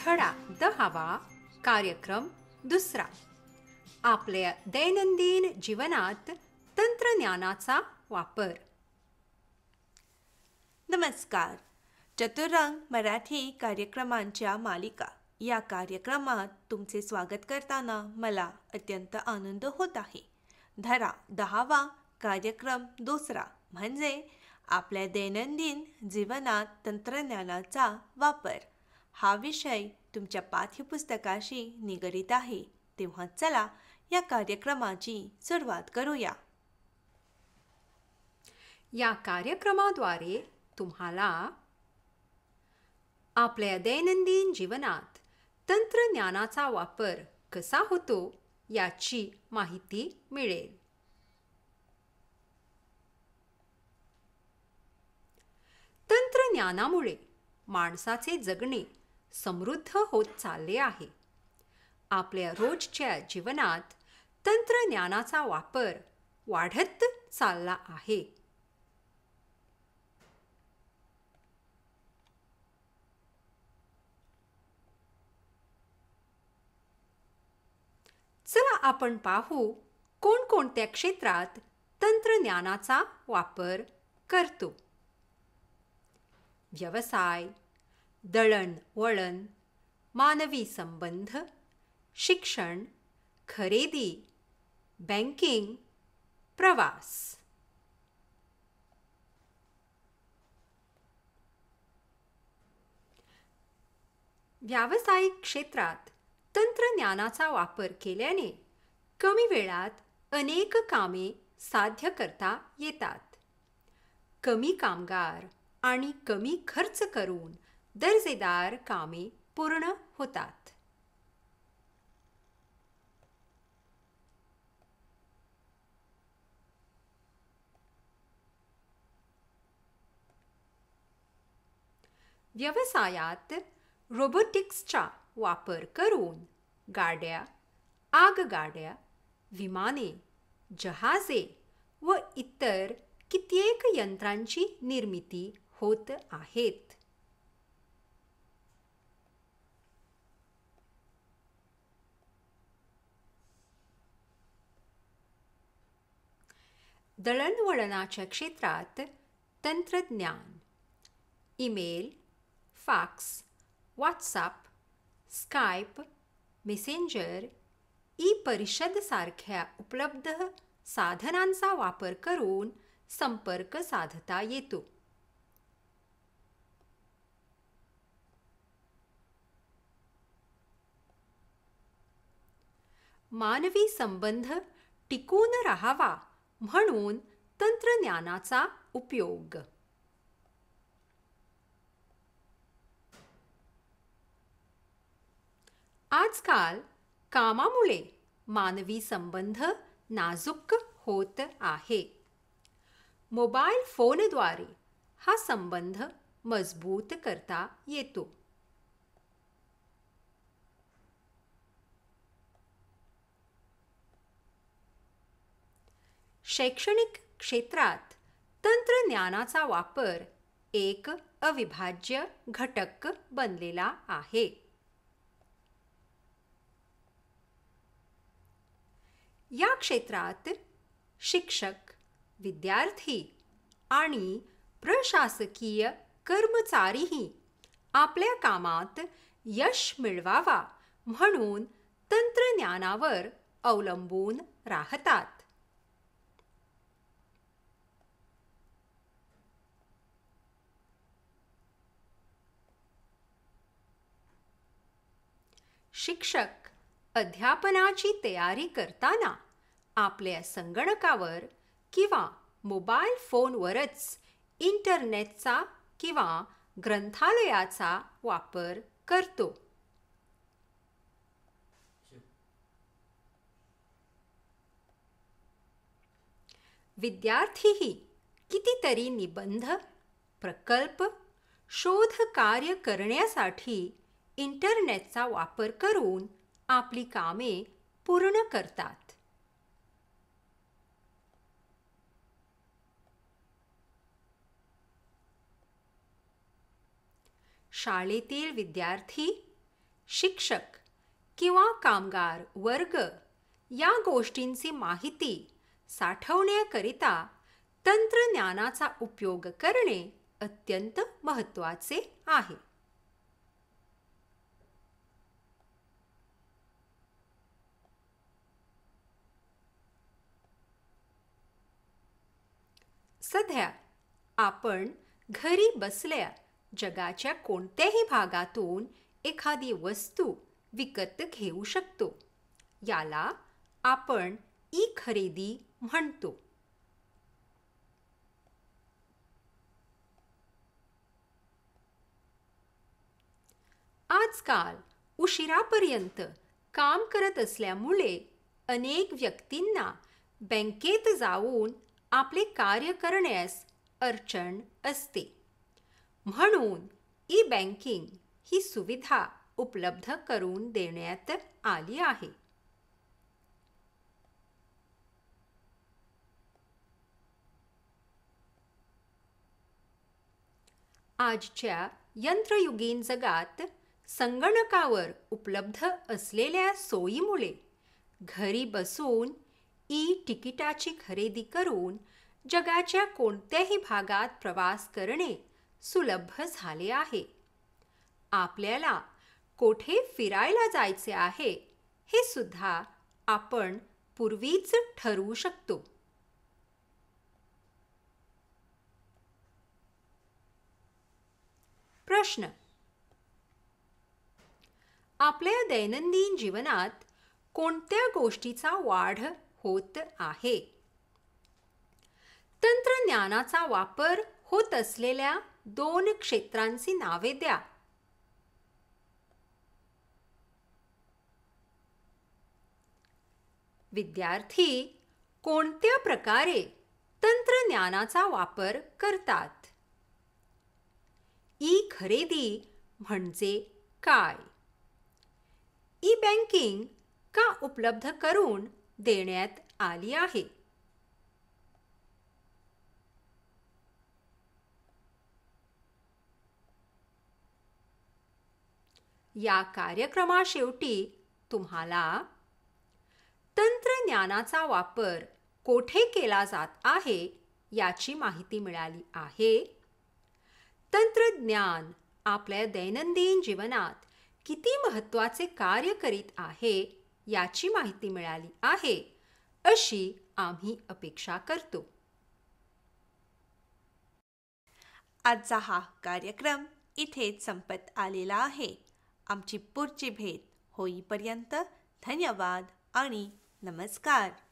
धडा 10वा कार्यक्रम 2. आपल्या दैनंदिन जीवनात तंत्रज्ञानाचा वापर. नमस्कार. चतुरंग मराठी कार्यक्रमांच्या मालिका या कार्यक्रमात तुमचे स्वागत करताना मला अत्यंत आनंद होत आहे. धडा 10वा कार्यक्रम 2 म्हणजे आपल्या दैनंदिन जीवनात तंत्रज्ञानाचा वापर हा विषय तुमच्या पाठ्यपुस्तकाशी निगडीत आहे. तेव्हा चला या कार्यक्रमाची सुरुवात करूया. या कार्यक्रमाद्वारे तुम्हाला आपल्या दैनंदिन जीवनात तंत्रज्ञानाचा वापर कसा होतो याची माहिती मिळेल. तंत्रज्ञानामुळे माणसाचे जगणे समृद्ध होत चालले आहे. आपल्या रोजच्या जीवनात तंत्रज्ञानाचा वापर वाढत चालला आहे. चला आपण पाहू कोणकोणत्या क्षेत्रात तंत्रज्ञानाचा वापर करतो. व्यवसाय, दळणवळण, मानवी संबंध, शिक्षण, खरेदी, बँकिंग, प्रवास. व्यावसायिक क्षेत्रात तंत्रज्ञानाचा वापर केल्याने कमी वेळात अनेक कामे साध्य करता येतात. कमी कामगार आणि कमी खर्च करून दर्जेदार कामे पूर्ण होतात. व्यवसायात रोबोटिक्सचा वापर करून गाड्या, आगगाड्या, विमाने, जहाजे व इतर कित्येक यंत्रांची निर्मिती होत आहेत. दळणवळणाच्या क्षेत्रात तंत्रज्ञान email, fax, WhatsApp, Skype, messenger, ई-परिषद सारख्या उपलब्ध साधनांचा वापर करून संपर्क साधता येतो. मानवी संबंध टिकून राहावा म्हणून तंत्रज्ञानाचा उपयोग. आजकाल कामामुळे मानवी संबंध नाजूक होत आहे. मोबाईल फोनद्वारे हा संबंध मजबूत करता येतो. शैक्षणिक क्षेत्रात तंत्रज्ञानाचा वापर एक अविभाज्य घटक बनलेला आहे. या क्षेत्रात शिक्षक, विद्यार्थी आणि प्रशासकीय कर्मचारीही आपल्या कामात यश मिळवावा म्हणून तंत्रज्ञानावर अवलंबून राहतात. शिक्षक अध्यापनाची तयारी करताना आपल्या संगणकावर किंवा मोबाईल फोनवरच इंटरनेटचा किंवा ग्रंथालयाचा वापर करतो. विद्यार्थीही कितीतरी निबंध, प्रकल्प, शोध कार्य करण्यासाठी इंटरनेटचा वापर करून आपली कामे पूर्ण करतात. शाळेतील विद्यार्थी शिक्षक किंवा कामगार वर्ग या गोष्टींची माहिती साठवण्याकरिता तंत्रज्ञानाचा उपयोग करणे अत्यंत महत्त्वाचे आहे. सध्या आपण घरी बसल्या जगाच्या कोणत्याही भागातून एखादी वस्तू विकत घेऊ शकतो. याला आपण ई-खरेदी म्हणतो. आजकाल उशिरापर्यंत काम करत असल्यामुळे अनेक व्यक्तींना बँकेत जाऊन आपले कार्य करण्यास अडचण असते. म्हणून ई-बँकिंग ही सुविधा उपलब्ध करून देण्यात आली आहे. आजच्या यंत्रयुगीन जगात संगणकावर उपलब्ध असलेल्या सोयीमुळे घरी बसून ई-तिकिटाची खरेदी करून जगाच्या कोणत्याही भागात प्रवास करणे सुलभ झाले आहे. आपल्याला कोठे फिरायला जायचे आहे हे सुद्धा आपण पूर्वीच ठरवू शकतो. प्रश्न: आपल्या दैनंदिन जीवनात कोणत्या गोष्टीचा वाढ होत आहे? तंत्रज्ञानाचा वापर होत असलेल्या 2 क्षेत्रांची नावे द्या. विद्यार्थी कोणत्या प्रकारे तंत्रज्ञानाचा वापर करतात? ई-खरेदी म्हणजे काय? ई-बँकिंग का उपलब्ध करून देण्यात आली आहे? या कार्यक्रमाशेवटी तुम्हाला तंत्रज्ञानाचा वापर कोठे केला जात आहे याची माहिती मिळाली आहे. तंत्रज्ञान आपल्या दैनंदिन जीवनात किती महत्त्वाचे कार्य करीत आहे याची माहिती मिळाली आहे अशी आम्ही अपेक्षा करतो. आजचा हा कार्यक्रम इथेच संपत आलेला आहे. आमची पुढची भेट होईपर्यंत धन्यवाद आणि नमस्कार.